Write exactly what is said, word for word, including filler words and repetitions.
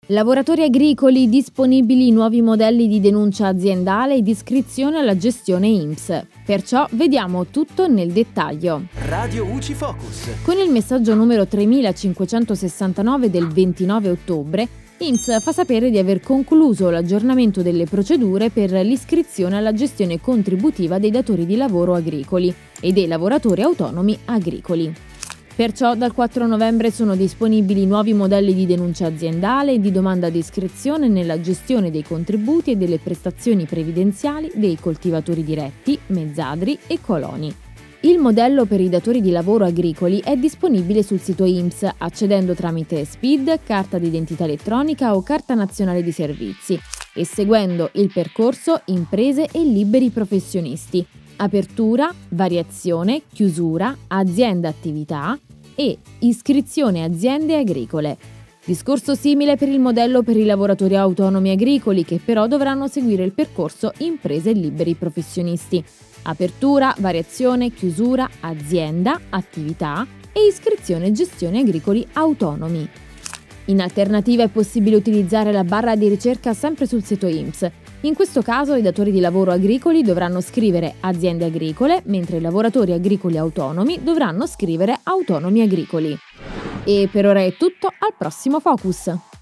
Lavoratori agricoli, disponibili nuovi modelli di denuncia aziendale ed iscrizione alla gestione I N P S. Perciò vediamo tutto nel dettaglio. Radio U C I Focus. Con il messaggio numero tremilacinquecentosessantanove del ventinove ottobre, I N P S fa sapere di aver concluso l'aggiornamento delle procedure per l'iscrizione alla gestione contributiva dei datori di lavoro agricoli e dei lavoratori autonomi agricoli. Perciò dal quattro novembre sono disponibili nuovi modelli di denuncia aziendale e di domanda di iscrizione nella gestione dei contributi e delle prestazioni previdenziali dei coltivatori diretti, mezzadri e coloni. Il modello per i datori di lavoro agricoli è disponibile sul sito I N P S accedendo tramite S P I D, carta d'identità elettronica o carta nazionale di servizi e seguendo il percorso Imprese e liberi professionisti, apertura, variazione, chiusura, azienda attività e iscrizione aziende agricole. Discorso simile per il modello per i lavoratori autonomi agricoli che però dovranno seguire il percorso Imprese e liberi professionisti. Apertura, variazione, chiusura, azienda, attività e iscrizione e gestione agricoli autonomi. In alternativa è possibile utilizzare la barra di ricerca sempre sul sito I N P S. In questo caso i datori di lavoro agricoli dovranno scrivere aziende agricole, mentre i lavoratori agricoli autonomi dovranno scrivere autonomi agricoli. E per ora è tutto, al prossimo Focus!